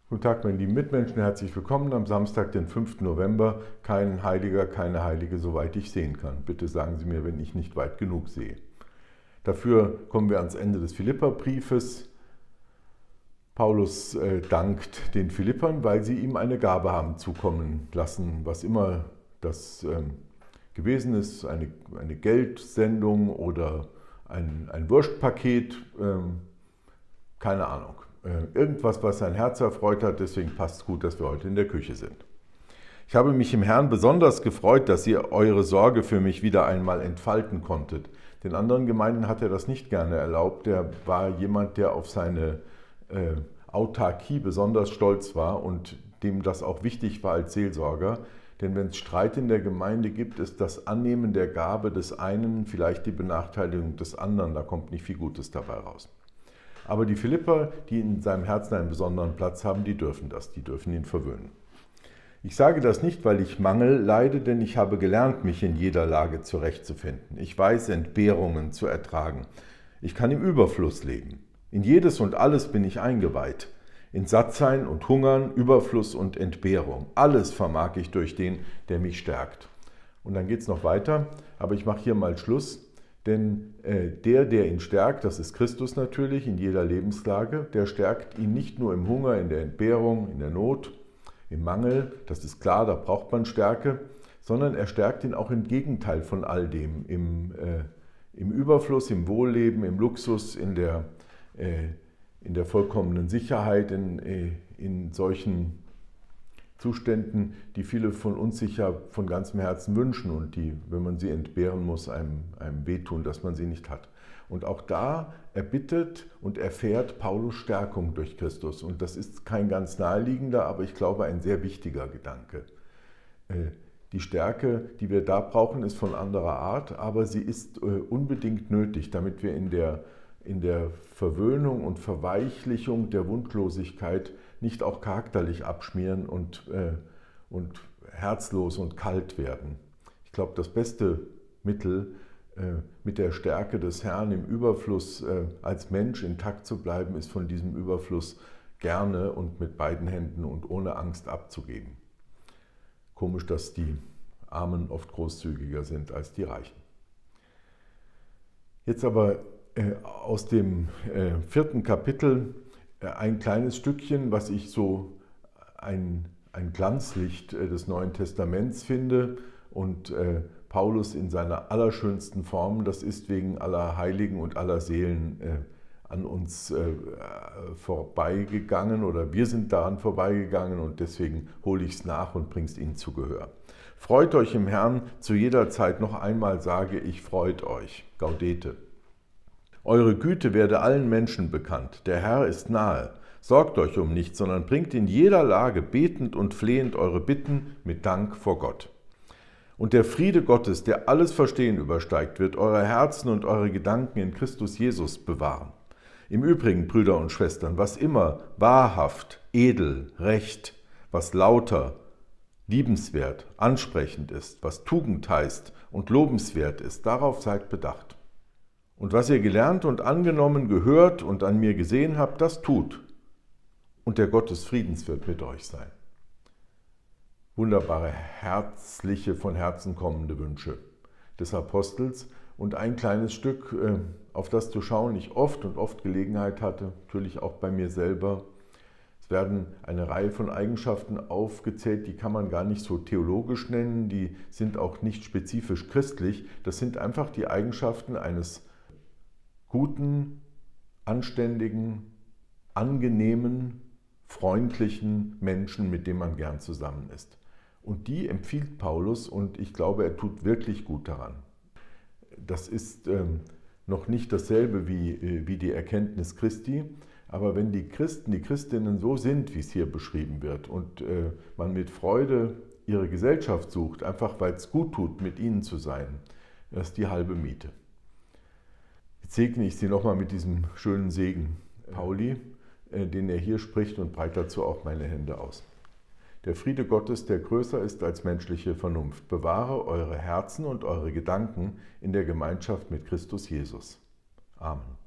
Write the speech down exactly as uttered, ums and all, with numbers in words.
Guten Tag, meine lieben Mitmenschen, herzlich willkommen am Samstag, den fünften November. Kein Heiliger, keine Heilige, soweit ich sehen kann. Bitte sagen Sie mir, wenn ich nicht weit genug sehe. Dafür kommen wir ans Ende des Philipperbriefes. Paulus äh, dankt den Philippern, weil sie ihm eine Gabe haben zukommen lassen, was immer das ähm, gewesen ist, eine, eine Geldsendung oder ein, ein Wurstpaket, ähm, keine Ahnung. Irgendwas, was sein Herz erfreut hat, deswegen passt es gut, dass wir heute in der Küche sind. Ich habe mich im Herrn besonders gefreut, dass ihr eure Sorge für mich wieder einmal entfalten konntet. Den anderen Gemeinden hat er das nicht gerne erlaubt. Er war jemand, der auf seine äh, Autarkie besonders stolz war und dem das auch wichtig war als Seelsorger. Denn wenn es Streit in der Gemeinde gibt, ist das Annehmen der Gabe des einen vielleicht die Benachteiligung des anderen. Da kommt nicht viel Gutes dabei raus. Aber die Philipper, die in seinem Herzen einen besonderen Platz haben, die dürfen das, die dürfen ihn verwöhnen. Ich sage das nicht, weil ich Mangel leide, denn ich habe gelernt, mich in jeder Lage zurechtzufinden. Ich weiß, Entbehrungen zu ertragen. Ich kann im Überfluss leben. In jedes und alles bin ich eingeweiht. In Sattsein und Hungern, Überfluss und Entbehrung. Alles vermag ich durch den, der mich stärkt. Und dann geht es noch weiter, aber ich mache hier mal Schluss. Denn äh, der, der ihn stärkt, das ist Christus natürlich in jeder Lebenslage, der stärkt ihn nicht nur im Hunger, in der Entbehrung, in der Not, im Mangel, das ist klar, da braucht man Stärke, sondern er stärkt ihn auch im Gegenteil von all dem, im, äh, im Überfluss, im Wohlleben, im Luxus, in der, äh, in der vollkommenen Sicherheit, in, äh, in solchen Zuständen, die viele von uns sich ja von ganzem Herzen wünschen und die, wenn man sie entbehren muss, einem, einem wehtun, dass man sie nicht hat. Und auch da erbittet und erfährt Paulus Stärkung durch Christus. Und das ist kein ganz naheliegender, aber ich glaube ein sehr wichtiger Gedanke. Die Stärke, die wir da brauchen, ist von anderer Art, aber sie ist unbedingt nötig, damit wir in der, in der Verwöhnung und Verweichlichung der Wundlosigkeit nicht auch charakterlich abschmieren und, äh, und herzlos und kalt werden. Ich glaube, das beste Mittel, äh, mit der Stärke des Herrn im Überfluss äh, als Mensch intakt zu bleiben, ist von diesem Überfluss gerne und mit beiden Händen und ohne Angst abzugeben. Komisch, dass die Armen oft großzügiger sind als die Reichen. Jetzt aber äh, aus dem äh, vierten Kapitel ein kleines Stückchen, was ich so ein, ein Glanzlicht des Neuen Testaments finde und äh, Paulus in seiner allerschönsten Form, das ist wegen aller Heiligen und aller Seelen äh, an uns äh, vorbeigegangen oder wir sind daran vorbeigegangen und deswegen hole ich es nach und bringe es Ihnen zu Gehör. Freut euch im Herrn, zu jeder Zeit noch einmal sage ich, freut euch. Gaudete. Eure Güte werde allen Menschen bekannt. Der Herr ist nahe. Sorgt euch um nichts, sondern bringt in jeder Lage betend und flehend eure Bitten mit Dank vor Gott. Und der Friede Gottes, der alles Verstehen übersteigt, wird eure Herzen und eure Gedanken in Christus Jesus bewahren. Im Übrigen, Brüder und Schwestern, was immer wahrhaft, edel, recht, was lauter, liebenswert, ansprechend ist, was Tugend heißt und lobenswert ist, darauf seid bedacht. Und was ihr gelernt und angenommen, gehört und an mir gesehen habt, das tut. Und der Gott des Friedens wird mit euch sein. Wunderbare, herzliche, von Herzen kommende Wünsche des Apostels. Und ein kleines Stück, auf das zu schauen, ich oft und oft Gelegenheit hatte, natürlich auch bei mir selber. Es werden eine Reihe von Eigenschaften aufgezählt, die kann man gar nicht so theologisch nennen, die sind auch nicht spezifisch christlich. Das sind einfach die Eigenschaften eines guten, anständigen, angenehmen, freundlichen Menschen, mit dem man gern zusammen ist. Und die empfiehlt Paulus und ich glaube, er tut wirklich gut daran. Das ist ähm, noch nicht dasselbe wie, äh, wie die Erkenntnis Christi, aber wenn die Christen, die Christinnen so sind, wie es hier beschrieben wird und äh, man mit Freude ihre Gesellschaft sucht, einfach weil es gut tut, mit ihnen zu sein, das ist die halbe Miete. Jetzt segne ich Sie nochmal mit diesem schönen Segen Pauli, den er hier spricht und breite dazu auch meine Hände aus. Der Friede Gottes, der größer ist als menschliche Vernunft, bewahre eure Herzen und eure Gedanken in der Gemeinschaft mit Christus Jesus. Amen.